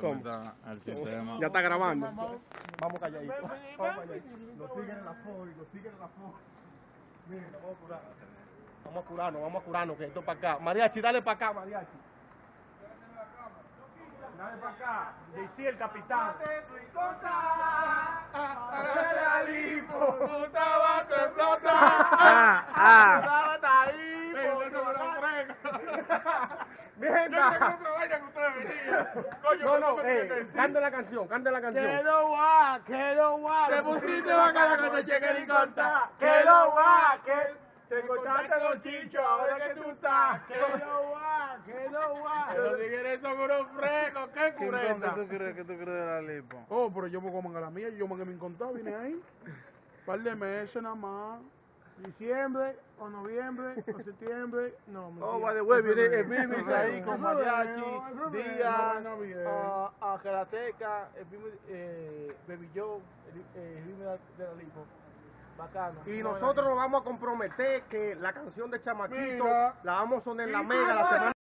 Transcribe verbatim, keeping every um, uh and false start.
¿Cómo? Está el sistema. Ya está grabando. Vamos calladito. Vamos calladito. Los tigres en la foto, los tigres en la foto. Miren, vamos a curar. Vamos a curarnos, vamos a curarnos, que esto es para acá. Mariachi, dale para acá, Mariachi. Dale para acá. Decía el capitán. Ah, ah. Mierda. No, no, eh, cante la canción, cante la canción. Que no va, que no va. Te pusiste bacana con te cheque ni conta. Que no va, que te cortaste los chichos, ahora que tú estás. Que no va, que no va. Los tigres son unos frescos, qué ¿Qué cureta. tú crees que tú crees de la lipo? Oh, pero yo me como a la mía, yo me me encontré, vine ahí. Par de meses nada más. Diciembre, o noviembre, o septiembre. No, Oh, mentira. by the way, viene el Febrero. Bimis ahí con Febrero, Mariachi, febrero. Díaz, No, no, bien. a, a Gerateca, el Bimis, eh, Baby Joe, el, el Bimis de la Lipo. Bacano. Y nosotros nos vamos a comprometer que la canción de Chamaquito Mira. la vamos a sonar en la Y mega la ahora- semana.